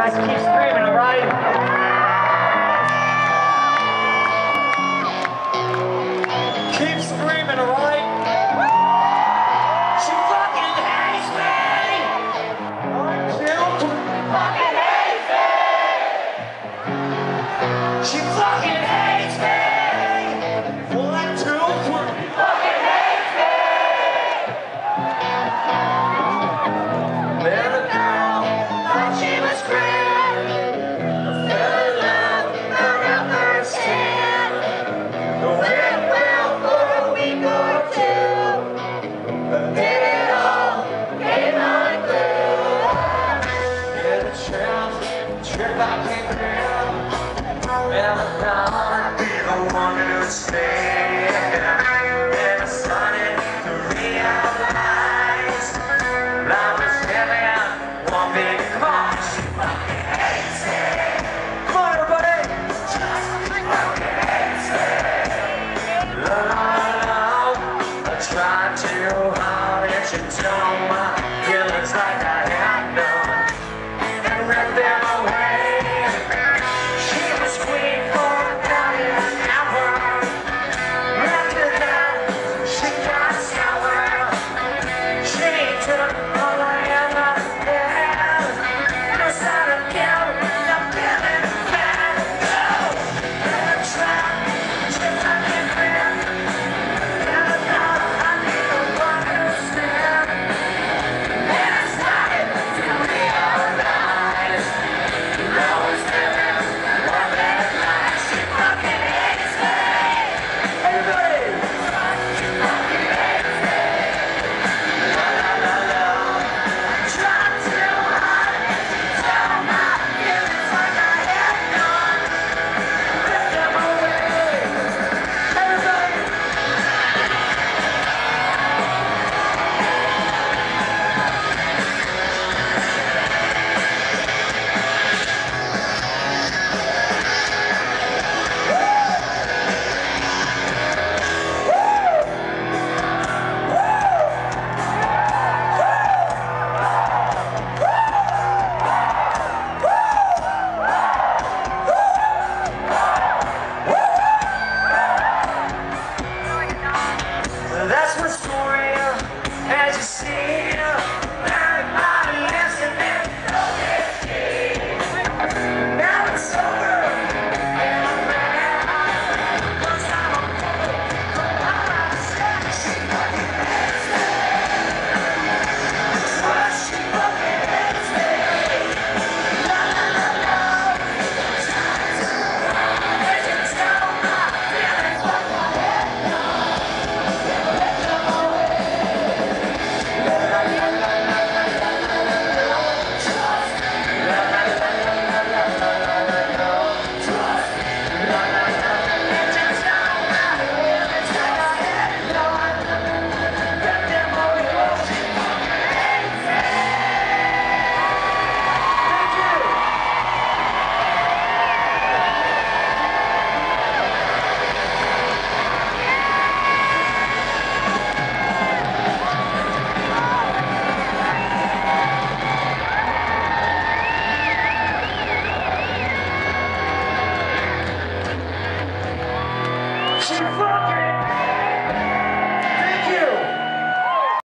guys keep screaming, alright? Keep screaming, alright? She fucking hates me! She fucking hates me! She fucking hates me! 1, 2, 3. Fucking hates me! Then the girl thought she was great. Fell in love around first hand. Went well for a week or two, but then it all came unglued. Get a chance, trip I can't grab, and I thought I'd be the one to stay.